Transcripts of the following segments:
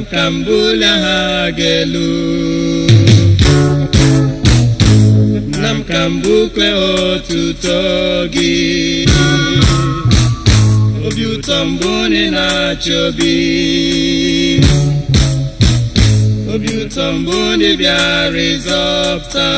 Namkambula hagelu Namkambukwe otutogi Obi utambone na chobi Obi utambone bia rezopta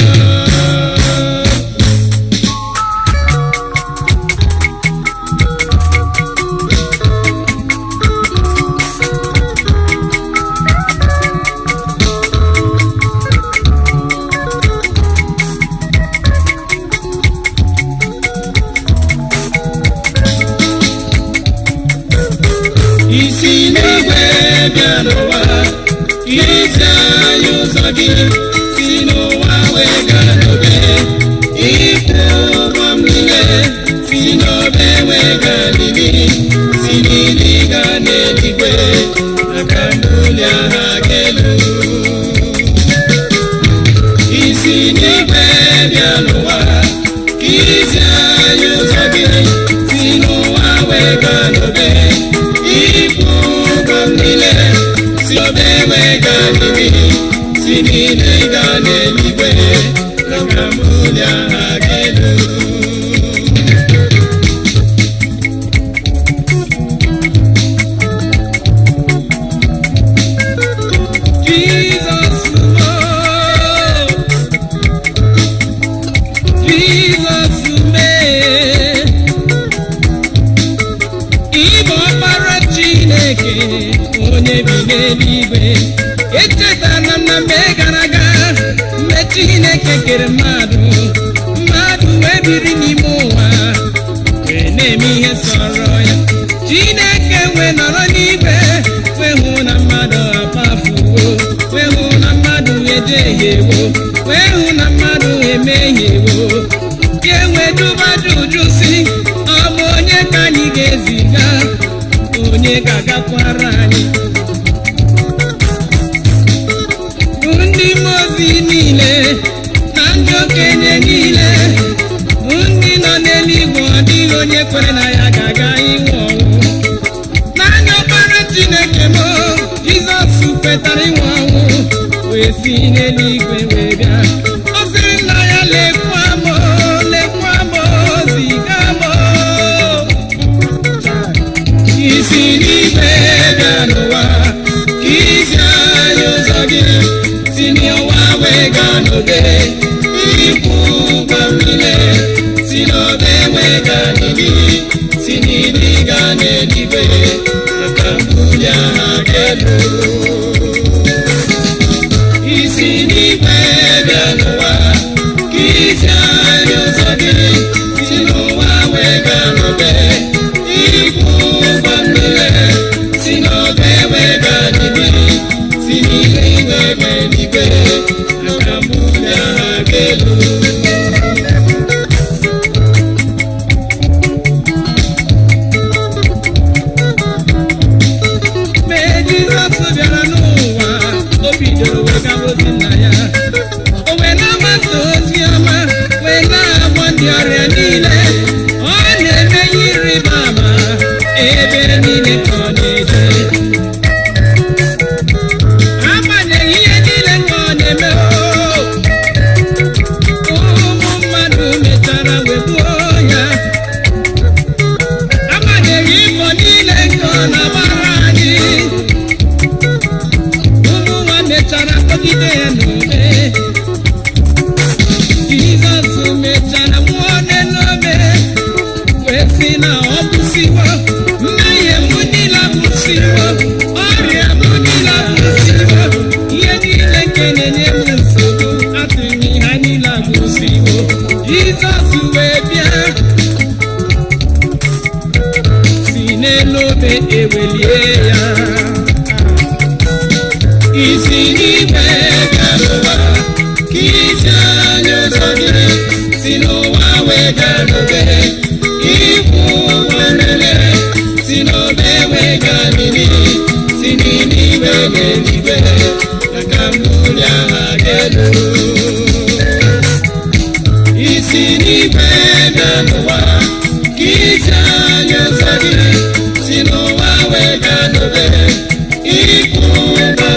Sino wa we ganobe, iku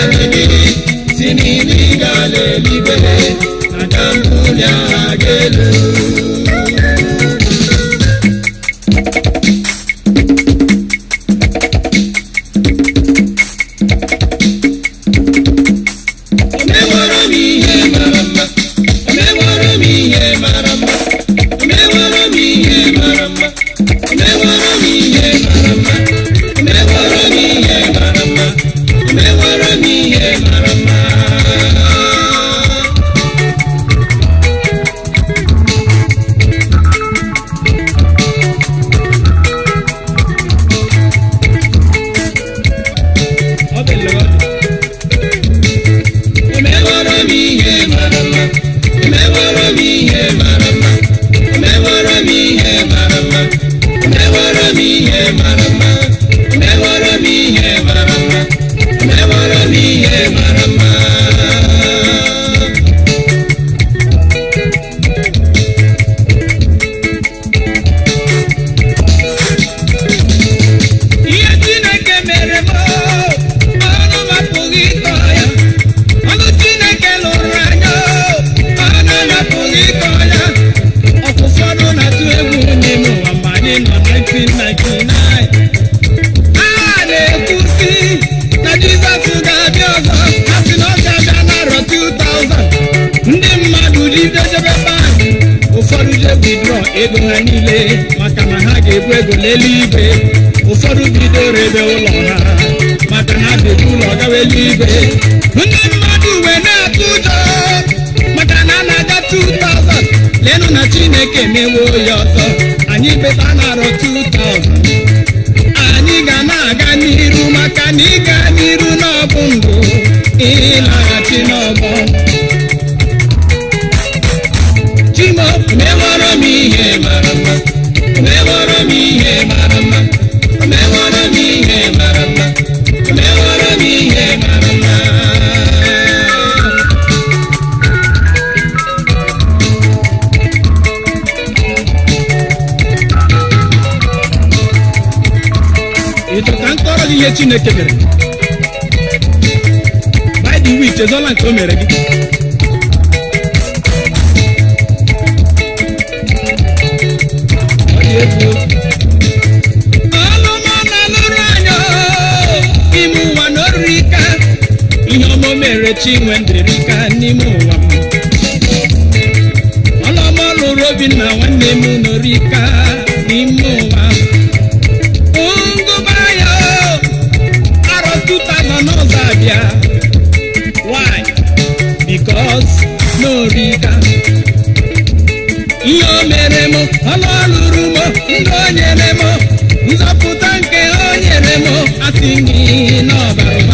gị si n'ili gala eluigwe na ka mbuli aha gị elu. Ego ha niile maka na ha ga-ebu ego n'eluigwe. Ụfọdụ bido rebe ụlọ ha maka na ha ga-ebu ụlọ gawa eluigwe. Ndị mmadụ wee na-atụ ụjọ maka na a na-aga 2000. Leenụ na Chineke mewo ya ọzọ. Anyị beta narọ 2000. Anyị ga na-aga n'iru maka na ịga n'iru n'ọbụ ndụ ịlaghachi n'ọgbọ. Chimo meworo m ihe mara mma, meworo m ihe mara mma, meworo m ihe mara mma, meworo m ihe mara mma. Ito ka nkọrọ gị ihe Chineke mere. By the way, chezola nke o mere gị. Chinwenderika n'ime ụwa m. Ọlọmọ lụrụ Obinna nwanne m n'orika n'ime ụwa. Ngụba ya arọ 2000 n'ụzọ abịa. Why? Because n'orika. Ihe o mere m, ọlọ lụrụ m, ndị o nyere m, nzọpụta nke o nyere m, asị gị n'ọbara ụba.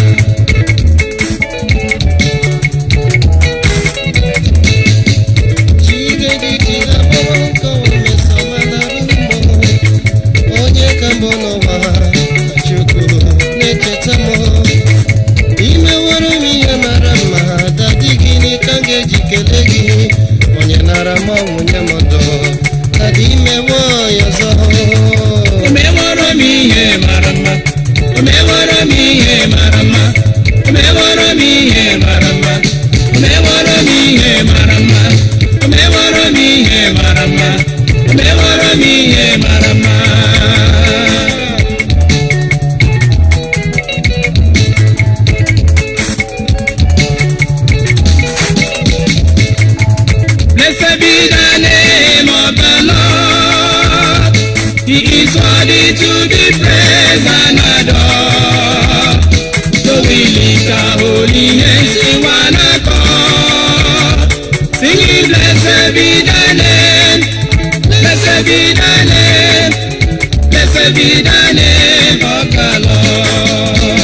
To be praised and adored, so we lift our holy hands in one accord, singing, blessed be thy name, blessed be thy name, blessed be thy name of the Lord.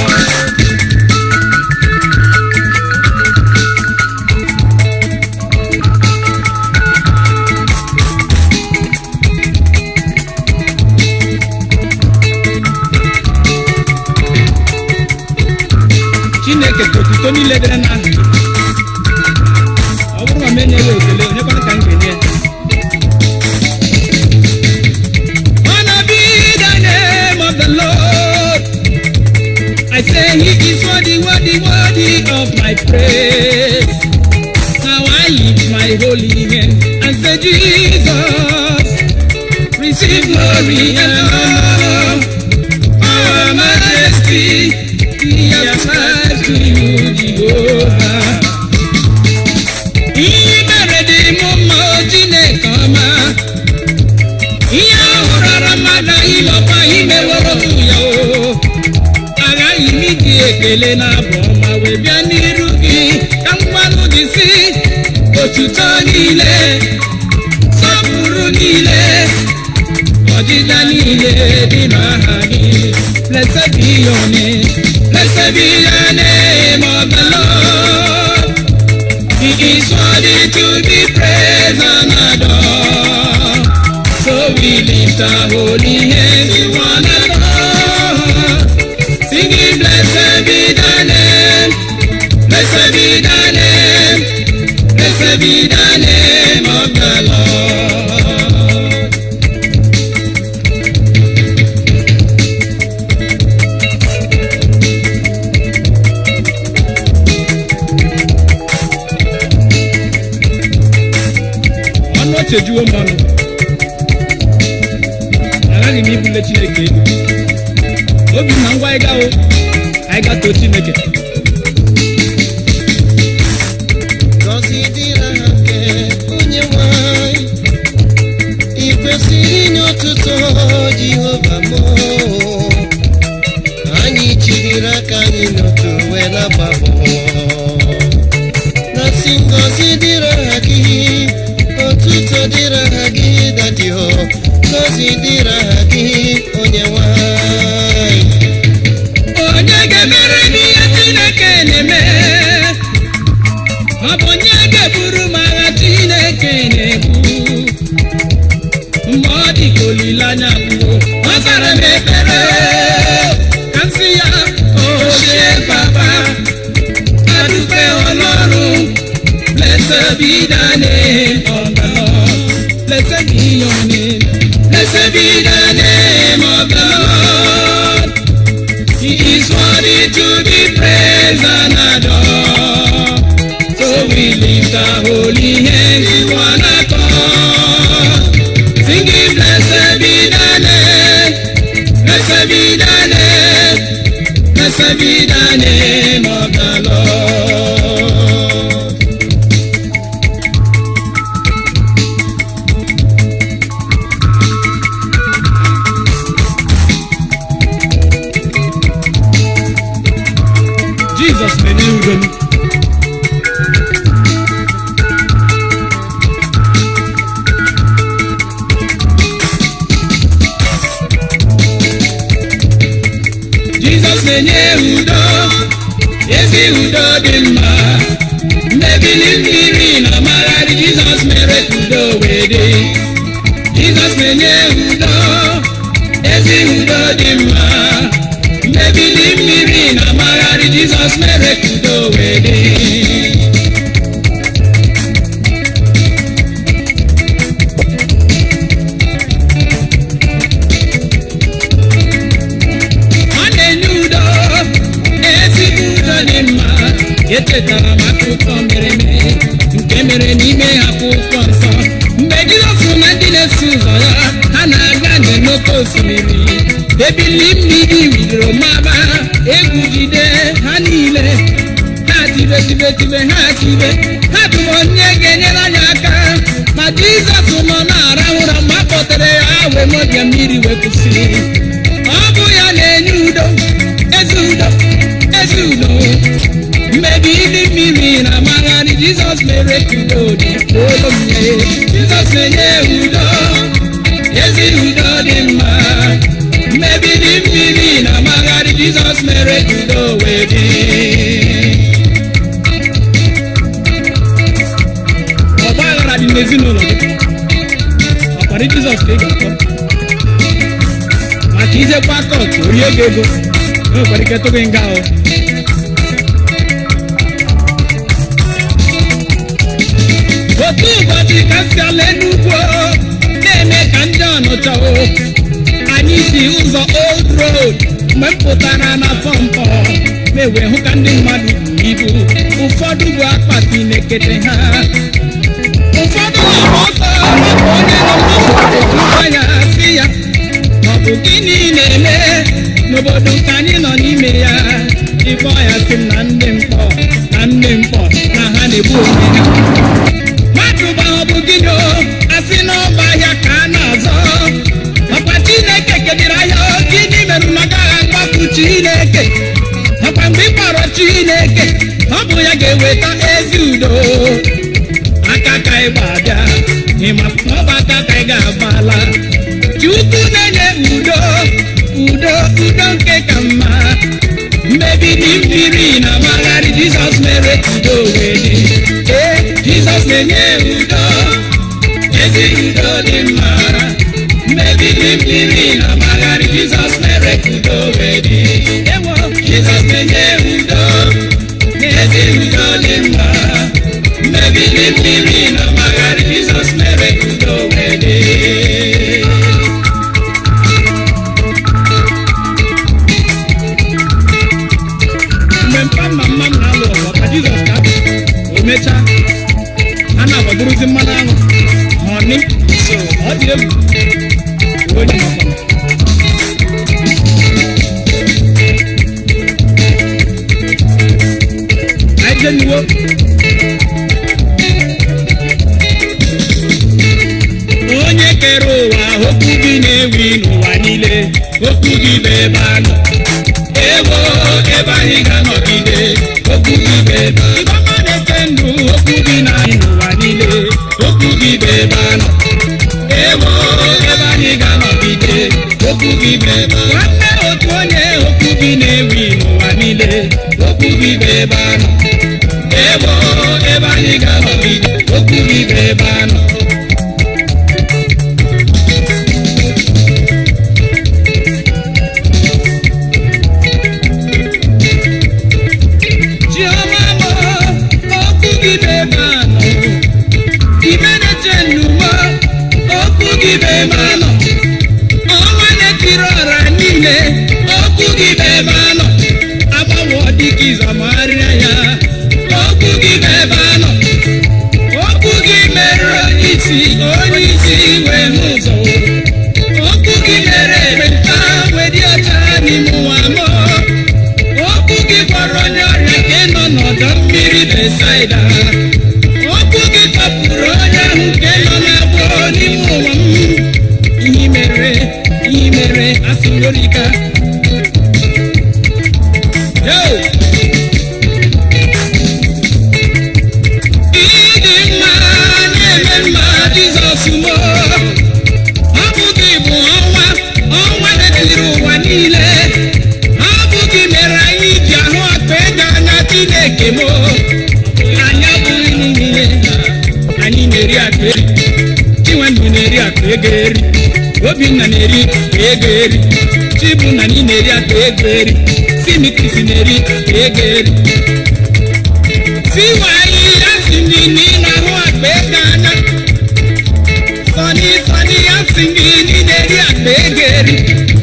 Chineke totito niile dere na ahụ. Ọ bụrụ na menye ya ekele onye kwana ka m ga-enye. Wanna be the name of the Lord. I say He is worthy, worthy, worthy of my praise. Now I lift my holy hand and say, Jesus, receive glory and honor, power, majesty, be ascribed to you, Jehovah. He made the mama Jinekama. He ahora mada ilopa imeworobuya o. Aga imidi ekele na boma we bia niru gi kamwanu disi otuto nile saburu nile ojida nile di mahani. Blessed be your name, blessed be your name of the Lord. He is worthy to be praised and adored. So we lift our holy hands in one accord, singing, blessed be the name, blessed be the name, blessed be the name of the Lord. Chejuo mano agagi mi bule Chineke obi na ngwa ịga o anyị ga to Chineke Gọzi dịrị nke onye nwanyị ikwesịrị inye otuto Jehova m anyị chịrị aka anyị n'otu wee na-agbapụ na si ngọzi dịrị gị otuto dịrị gị dadi o ngọzi dịrị gị onye nwanyị onye ga-emere n'ihe Chineke na-eme ọ bụ onye ga-eburu m agha Chineke na-ebu mgbe ọ dị ka olileanya gwụ ọ zara m ekpere ka m sị ya ochie papa adụpe ọlọrụ. Blessed be the name of the Lord. Blessed be your name. Blessed be the name of the Lord. He is worthy to be praised and adored. So we lift our holy hands in one accord, singing, blessed be the name, blessed be the name, blessed be the name of the Lord. Jesus may know them. Jesus may know them. Yes, he would do them. Maybe leave me in a marriage. Jesus may do with it. Jesus may know them. Yes, he would do them. Maybe leave me in a marriage, Jesus may do with it. Hallelujah, esi budo nima, yeteta makuko mereme, nkemere nime akwụkwọ nsọ. Mgbe Jizọs na ndị na-eso ụzọ ya, ha na-aga n'oké osimiri. Ebili mmiri widoro maba egwu jide ha niile ha tibe ha tibe ha bụ onye ga-enyere anyị aka ma Jizọs nọ na-arahụ ụra ma kpọtere ya wee mọbịa mmiri wee kwụsị. Ọ bụ ya na-enye udo ezi udo ezi udo. Mmebi ili mmiri na amagharị Jizọs mere ka udo dị olu mmiri. Jizọs na-enye udo ezi udo dị mma. Maybe the meaning of my Jesus married to the wedding. Obala di mezino lo. Apari Jesus ke gato. Atize pako tori egego. No pari ke to bengao. Otu bati kasale nugo. Neme kanja no chao. Anyị si ụzọ old road mgbe m pụtara na pọmpọ ebe wee hụ ka ndị mmadụ ibu ụfọdụ bụ akpati na-ekete ha ụfọdụ bụ ọsọ maka onye nọ n'obodo ya si ya ọ bụ gịnị na-eme n'obodo nke anyị nọ n'ime ya ịbọ ya sị na ndị mkpọ na ha na-egbu onwe ha mmadụ gba ọ bụ gịnị o asị n'ọba ahịa ka a na-azọ ọkwa Chineke kedịrị ahịa gịnị mere na agaghị agbapụ Chineke ọkwa mgbe ị kpọrọ Chineke ọ bụ ya ga-eweta ezi udo aka ka ị ga-abịa ịma ọ bụ aka ka ị ga-agbala Chukwu na-enye udo nke ka mma mmebi dị mmiri na amagharị Jizọs mere udo wee dị Jizọs na-enye udo ezi udo dị mma mmebi dị mmiri na amagharị Jizọs mere udo wee dị ewo Jizọs na-enye udo ezi udo dị mma mmebi dị mmiri na amagharị Jizọs mere udo wee dị mama m na-alụ ọgụ ka Jizọs ka o mechaa a na-agbaburuzi mmanụ aṅụ ọnị so ọ dị egwu onye maka anyị jeniwo onye kere ụwa okwu gị na-ewi n'ụwa niile okwu gị bụ ebe a nọ ewo ebe anyị ga-anọgide okwu gị bụ ebe ịgbama na-ete ndụ okwu gị na-anyị n'ụwa niile okwu gị bụ ebe a nọ ewo ebe anyị ga-anọgide okwu gị bụ ebe nwanne otu onye okwu gị na-ewi n'ụwa niile okwu gị bụ ebe a nọ ewo ebe anyị ga-anọgide okwu gị bụ ebe a nọ ọnwa na-etiri ọra niile okwu gị bụ ebe a nọ agbanwe ọdịka ịzọmarịa ya okwu gị bụ ebe a nọ okwu gị mere onye isi wee hụ ụzọ okwu gị mere ekpenta wee dị ọcha n'ime ụwa mọ okwu gị gwọrọ onye ọrịa ka ị nọ n'ọdọ mmiri Besaida okwu gị tọpụrụ onye ahụ nke nọ n'agwọ n'ime ụwa m ihe mere asịrịka ịdị mma na-eme mma Jizọs mo ọ bụ gị bụ ọnwa na-etiri ụwa niile ọ bụ gị mere anyị ji ahụ akpa ego anya Chineke mo anya bụghị niile anyị na-eri akpa eri Chinwendu na-eri akpa ego eri Obinna na-eri ego eri Chibunna na-eri akpa ego eri Simikrisi na-eri ego eri Siwayi asị ndị na-ahụ akpa ego anya Sọni asị ndị na-eri akpa ego eri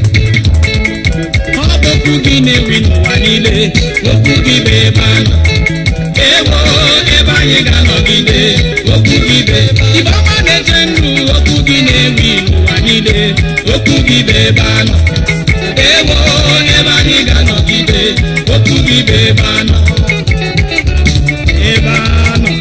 ọ bụ okwu gị na-ewi n'ụwa niile okwu gị bụ ebe a nọ ewo ebe anyị ga-anọgide okwu gị bụ ibe ọma na-eche ndụ okwu gị na-ewi n'ụwa niile okwu gị bụ ebe a nọ ewo ebe anyị ga-anọgide okwu gị bụ ebe a nọ ebe a nọ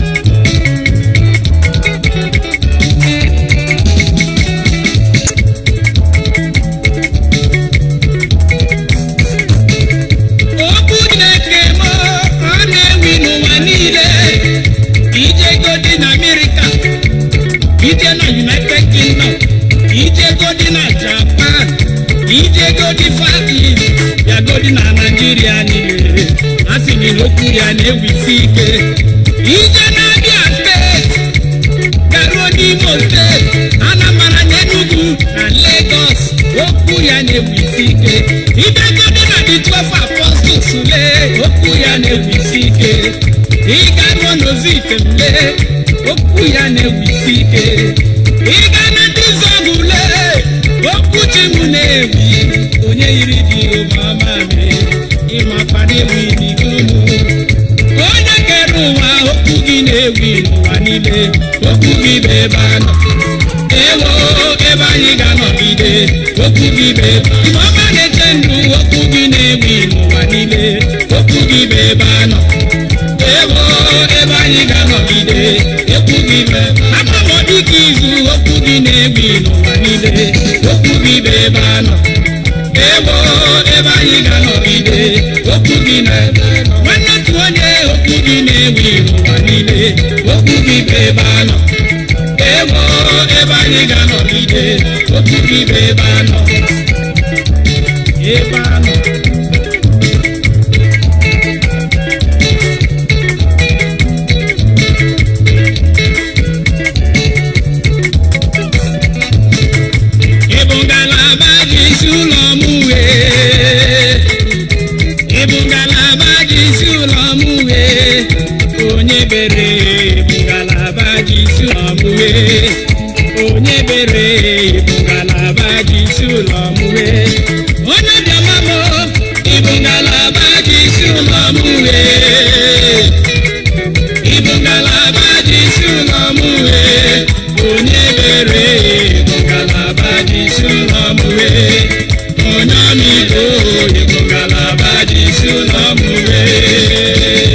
okwu Chineke m ọ na-ewi n'ụwa niile ije godi na America ije na United Kingdom ije godi na Japan ije godi Far East ya godi na Nigeria niile asị gị n'okwu ya na-ewisi ike ije na Abia steeti garuo n'Imo steeti Anambra na Enugu na Lagos okwu ya na-ewisi ike ije godi na the 12 apostles lee okwu ya na-ewisi ike ịga ruo n'Ozite lee okwu ya na-ewisi ike ịga na ndị Zọgụ lee okwu Chinwu na-ewi onye yiri dị omama mee ịmakwana ewu iligo ụmụ onye kere ụwa okwu gị na-ewu n'ụwa niile okwu gị bụ ebe a nọ ewo ebe anyị ga-anọgide okwu gị bụ ebe ọma na-eche ndụ okwu gị na-ewu n'ụwa niile okwu gị bụ ebe a nọ ewo ebe anyị ga-anọgide okwu gị bụ agbanwe dịka izu okwu gị na-ewu n'ụwa niile okwu gị bụ ebe a nọ ewo ebe anyị ga-anọgide okwu gị na-ebe nwanne otu onye okwu gị na-ewu n'ụwa niile okwu gị bụ ebe a nọ ewo ebe anyị ga-anọgide okwu gị bụ ebe a nọ ebe a nọ ịbụ ngalaba ji isi ụlọ m wee ịbụ ngalaba ji isi ụlọ m wee onye bere ịbụ ngalaba ji isi ụlọ m wee onye bere ịbụ ngalaba ji isi ụlọ m wee onye bịama m ịbụ ngalaba ji isi ụlọ m wee ịbụ ngalaba ji isi ụlọ m wee onye bere ịbụ ngalaba ji isi ụlọ m wee onye ọmịiko ịbụ ngalaba ji isi ụlọ m wee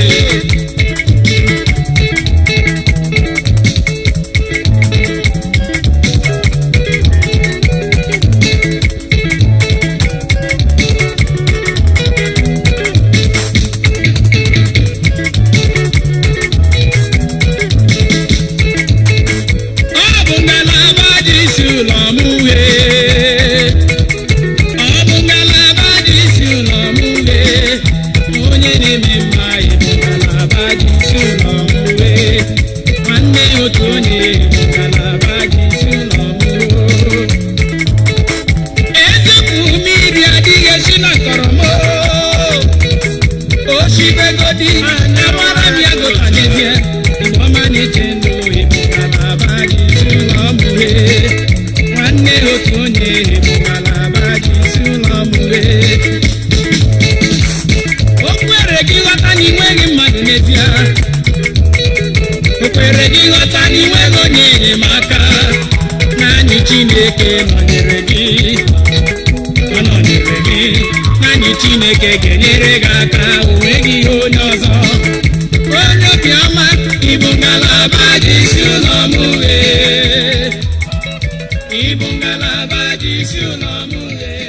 Chineke nọnyere gị ọ nọnyere gị naanị Chineke ga-enyere gị aka onwe gị ihe onye ọzọ onye obiọma ịbụ ngalaba ji isi ụlọ m wee ịbụ ngalaba ji isi ụlọ m wee